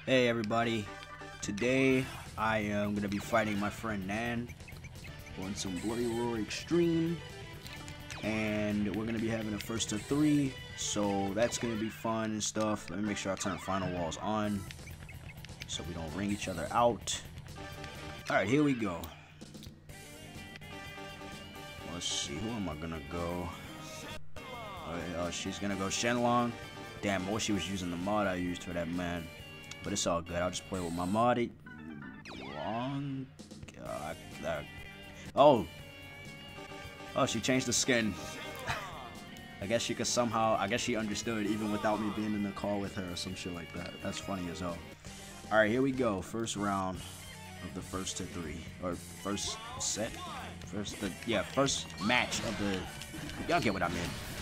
Hey everybody, today I am going to be fighting my friend Nan on some Bloody Roar Extreme, and we're going to be having a first to 3, so that's going to be fun and stuff. Let me make sure I turn final walls on so we don't ring each other out. Alright, here we go. Let's see, who am I going to go? Oh, she's going to go Shenlong. Damn, I wish she was using the mod I used for that man. But it's all good. I'll just play with my mod. Long. Oh, she changed the skin. I guess she could somehow. I guess she understood even without me being in the call with her or some shit like that. That's funny as hell. All right, here we go. First round of the first to 3, or first set. First match of the. Y'all get what I mean.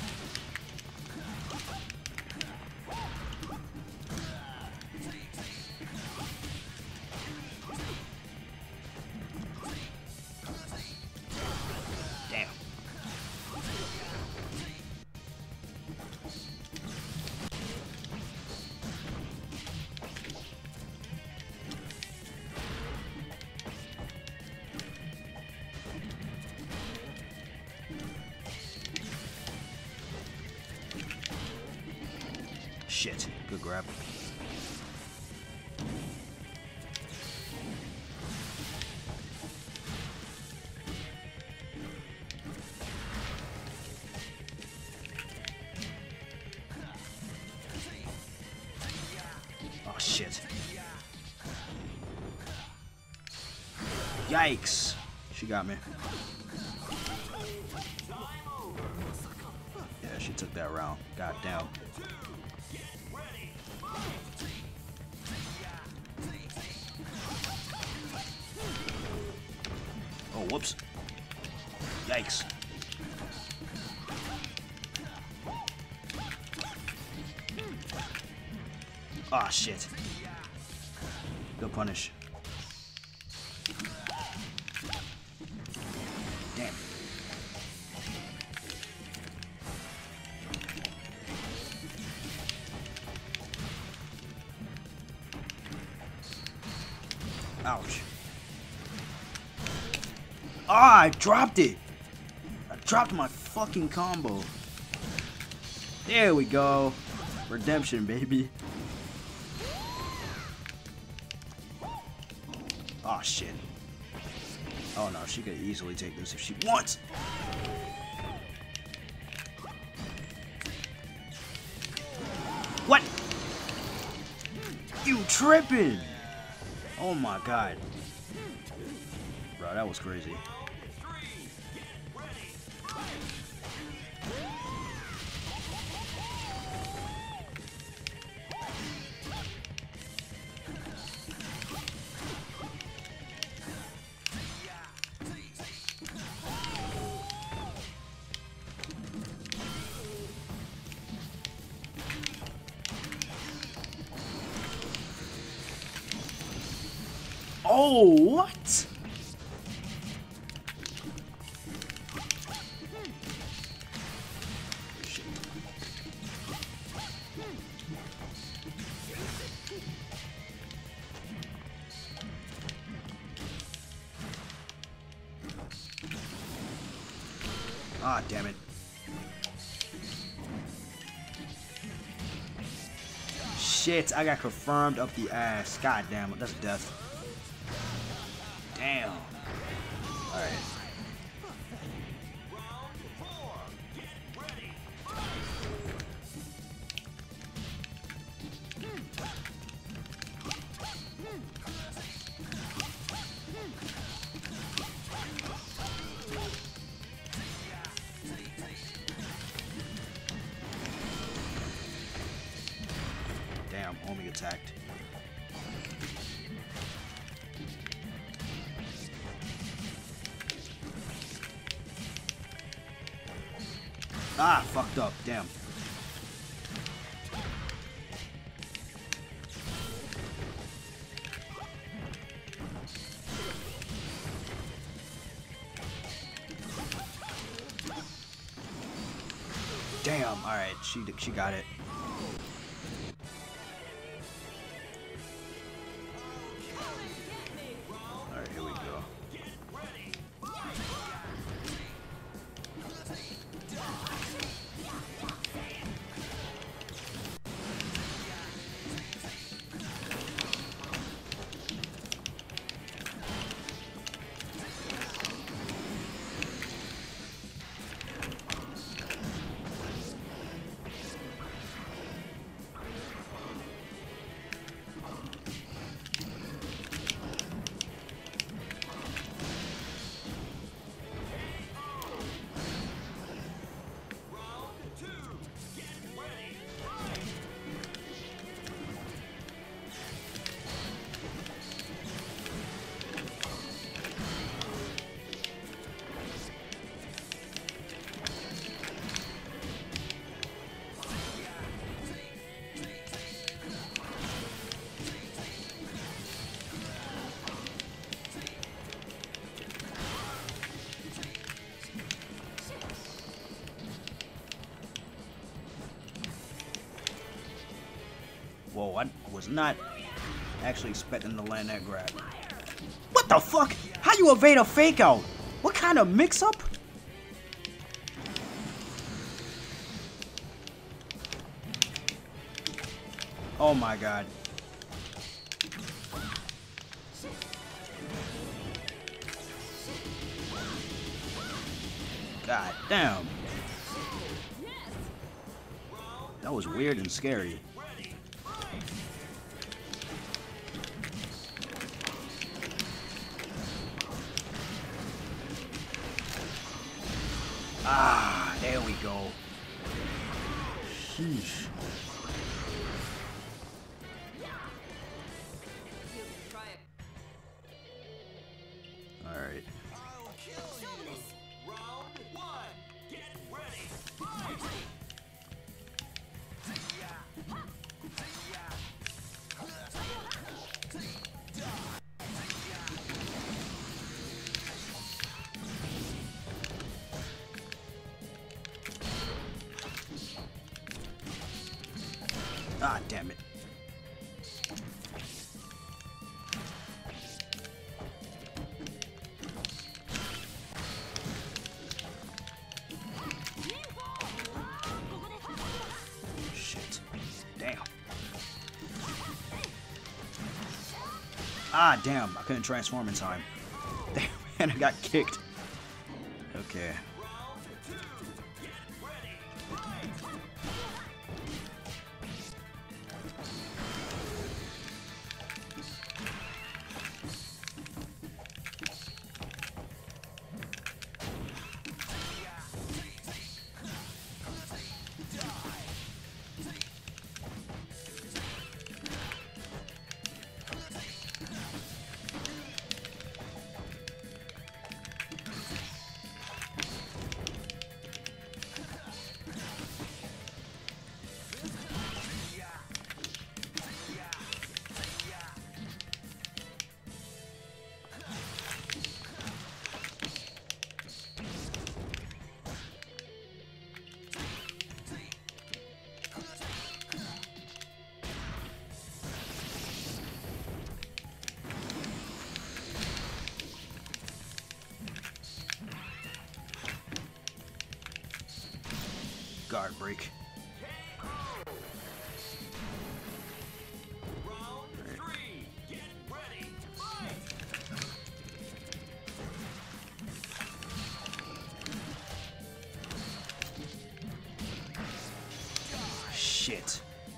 Shit, good grab. Oh shit. Yikes. She got me. Yeah, she took that round. God damn. Oh, whoops. Yikes. Ah, shit. Good punish. Damn. Ouch. Ah, I dropped it. I dropped my fucking combo. There we go. Redemption, baby. Oh, shit. Oh, no, she could easily take this if she wants. What? You tripping? Oh, my God. Bro, that was crazy. Oh, what? Ah, damn it. Shit, I got confirmed up the ass. God damn it, that's death. Damn. Alright. Damn, Omi attacked. Ah, fucked up. Damn. Damn. All right, she got it. Oh, I was not actually expecting to land that grab. What the fuck? How you evade a fake out? What kind of mix up? Oh my god. God damn. That was weird and scary. Ah, there we go. Sheesh. All right. Ah, damn it. Shit. Damn. Ah, damn. I couldn't transform in time. Damn, man, I got kicked. Okay. Guard break. Shit.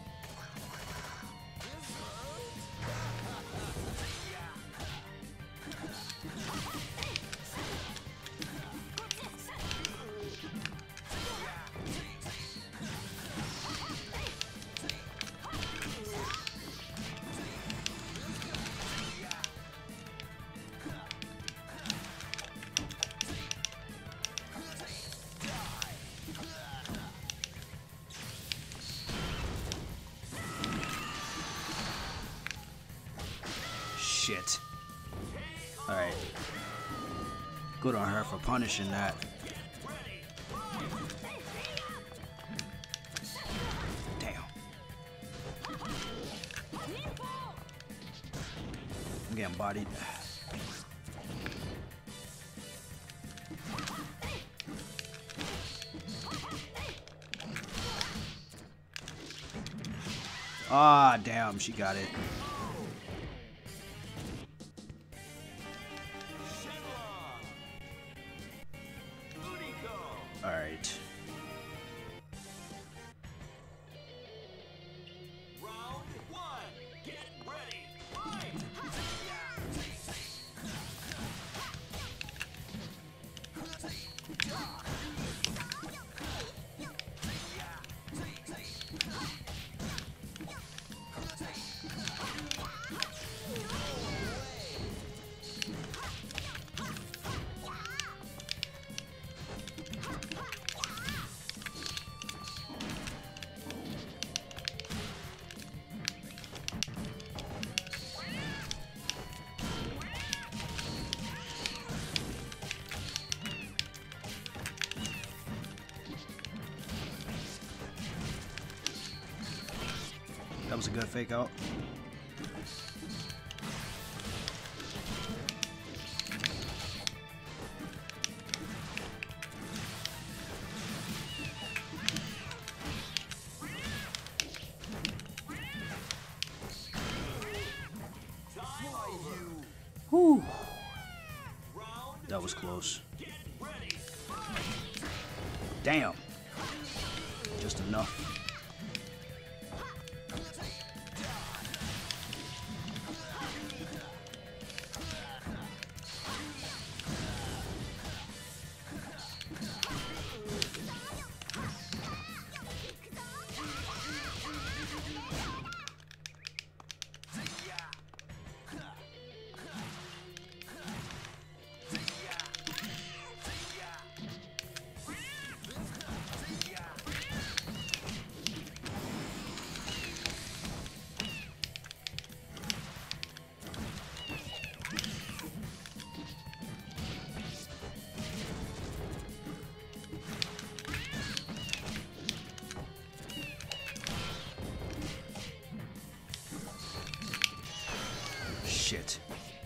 Shit. Alright. Good on her for punishing that. Damn. I'm getting bodied. Ah, damn, she got it. All right. Round one, get ready, fight! was a good fake out. Whew. That was close. Damn. Just enough. Shit.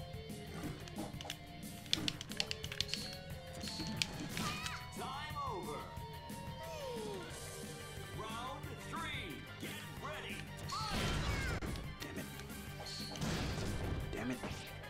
Time over. Round 3. Get ready. Damn it. Damn it.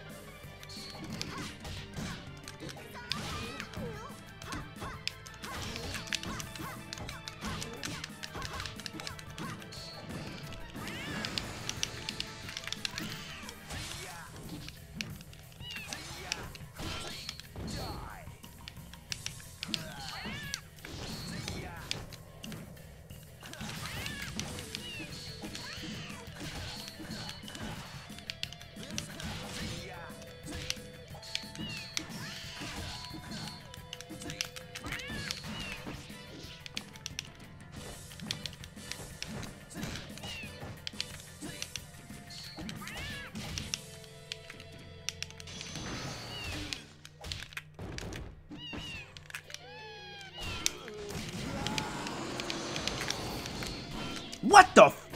What the f—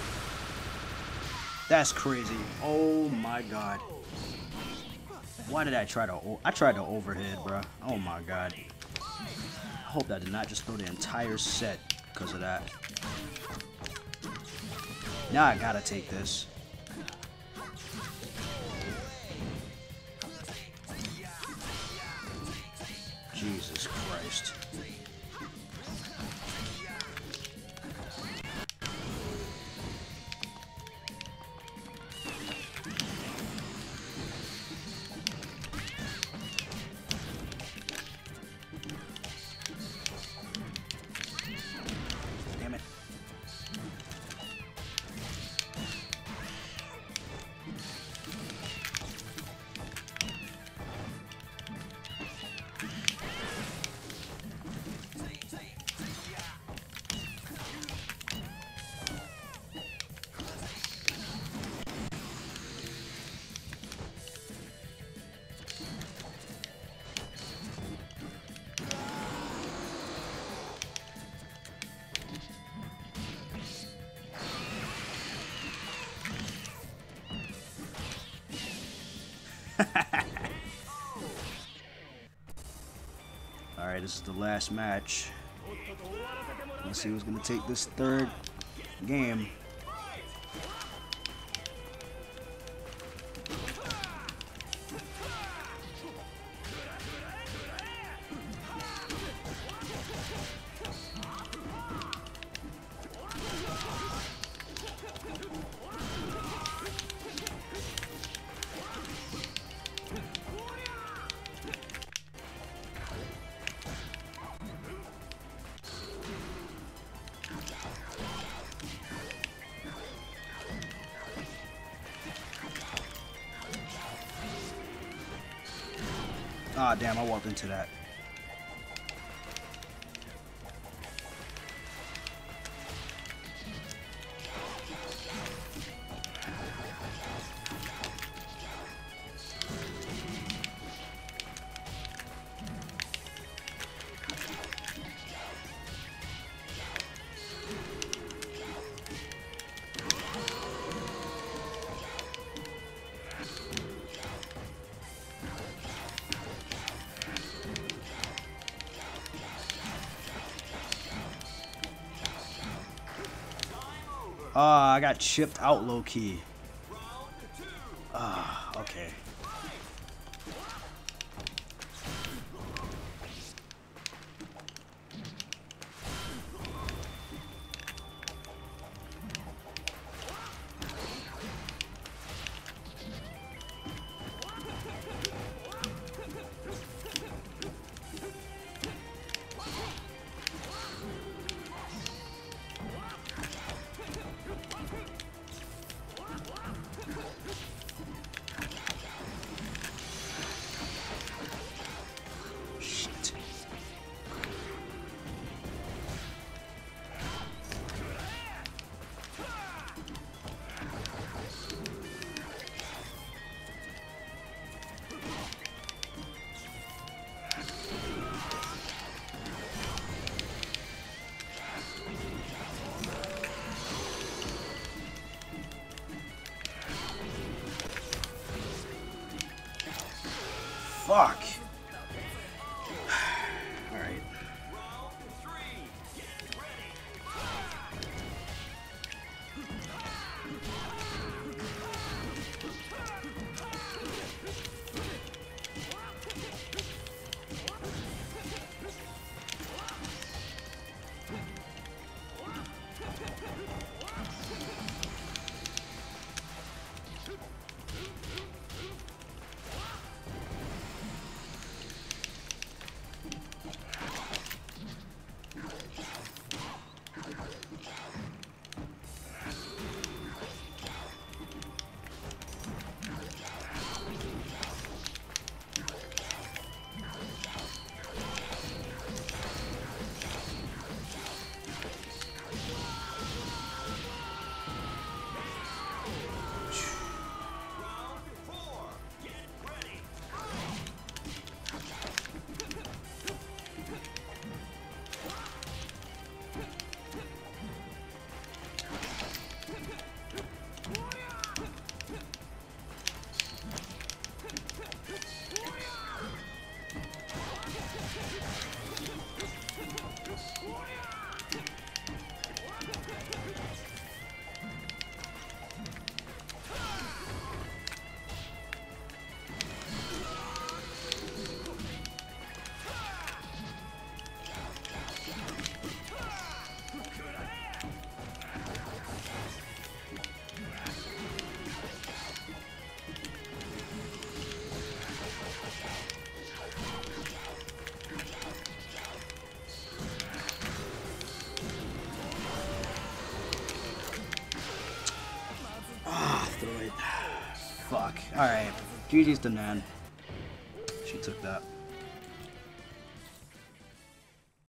That's crazy. Oh my god. Why did I try to overhead, bro? Oh my god. I hope that did not just throw the entire set because of that. Now I gotta take this. Jesus Christ. Damn it. Alright, this is the last match. Let's see who's gonna take this third game. Ah, damn, I walked into that. Oh, I got chipped out low key. Ah, okay. Shit. Fuck. All right. Throw it. Fuck. Alright. GG's to Nan. She took that.